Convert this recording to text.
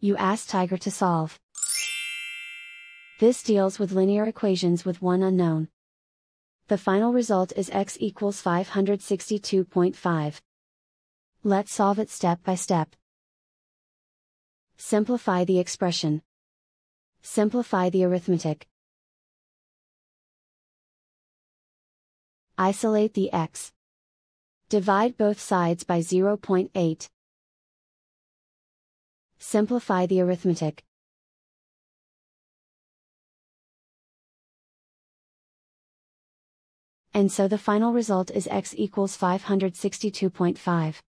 You ask Tiger to solve. This deals with linear equations with one unknown. The final result is x equals 562.5. Let's solve it step by step. Simplify the expression. Simplify the arithmetic. Isolate the x. Divide both sides by 0.8. Simplify the arithmetic. And so the final result is x equals 562.5.